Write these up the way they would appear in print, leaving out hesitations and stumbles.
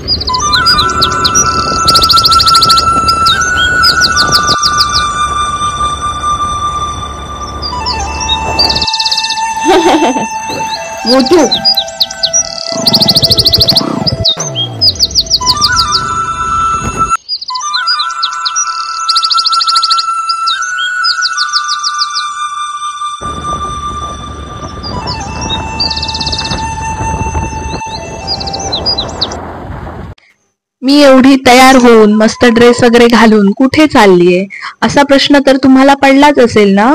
मोटू मी एवढी तयार होऊन मस्त ड्रेस वगैरे घालून कुठे चाललीये असा प्रश्न तर तुम्हाला पडलाच असेल ना।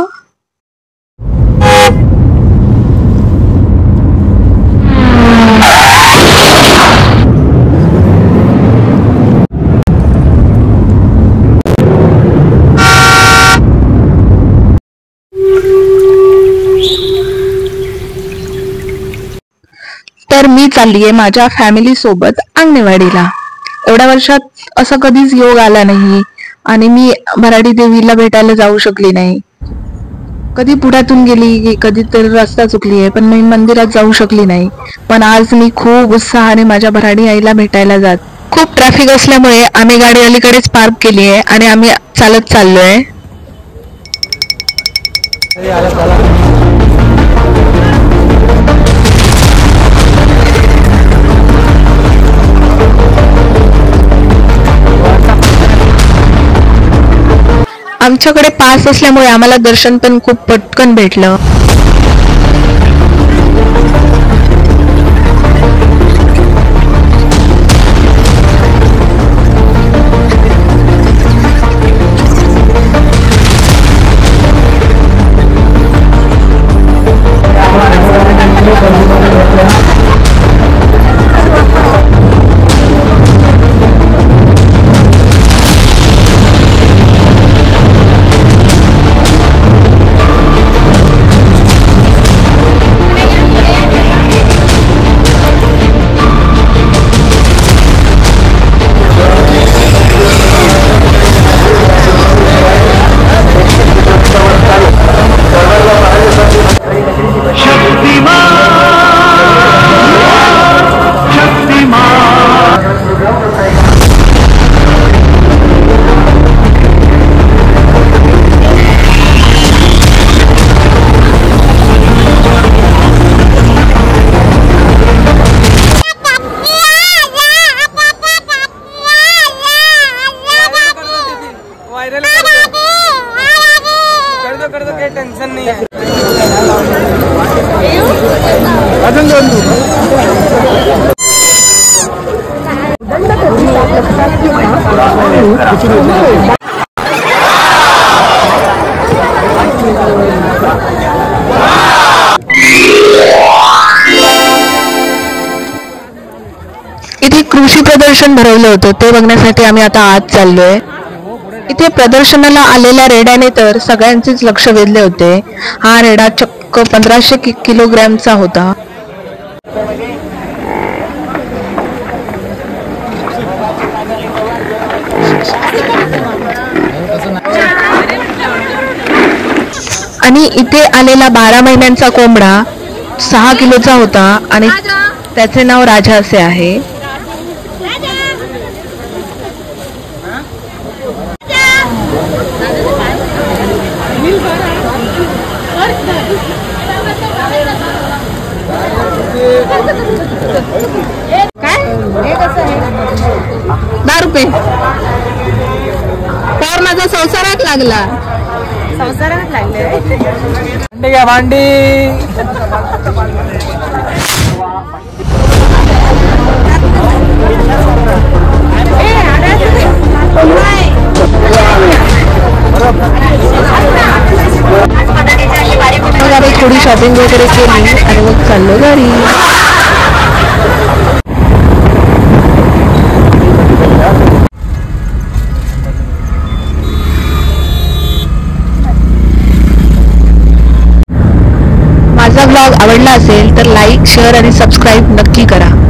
तर मी चाललीये माझ्या फॅमिली सोबत अंगणेवाडीला। एवढ्या वर्षात असा कधीच योग आला नाही आणि मी भराडी देवीला भेटायला जाऊ शकली नाही। कधी पुढ्यातून गेली, कधी तर रस्ता चुकलीये, पण मी मंदिरात जाऊ शकली नाही। पण आज मी खूप उत्साहाने माझ्या भराडी आईला भेटायला जात। खूप ट्रॅफिक असल्यामुळे आम्ही गाडी अलीकडेच पार्क केली आहे आणि आम्ही चालत चाललोय। आमच्याकडे पास असल्यामुळे आम्हाला दर्शन पण खूप पटकन भेटलं। टेंशन नहीं है। इथे कृषी प्रदर्शन भरवलं होतं ते बघण्यासाठी आम्ही आता आत चाललोय। इथे प्रदर्शनाला आलेल्या रेड्याने तर सगळ्यांचेच लक्ष वेधले होते। हा रेडा चक्क 1500 किलोग्रॅमचा होता। आणि इथे आलेला 12 महिन्यांचा कोंबडा 6 किलोचा होता आणि त्याचे नाव राजा असे आहे। काय हे कसं आहे? 10 रुपये तर माझा संसारात लागला। संसारात लागले भांडी घ्या भांडी। मग आम्ही थोडी शॉपिंग वगैरे केली आणि मग चाललो घरी। माझा ब्लॉग आवडला असेल तर लाईक, शेअर आणि सबस्क्राईब नक्की करा।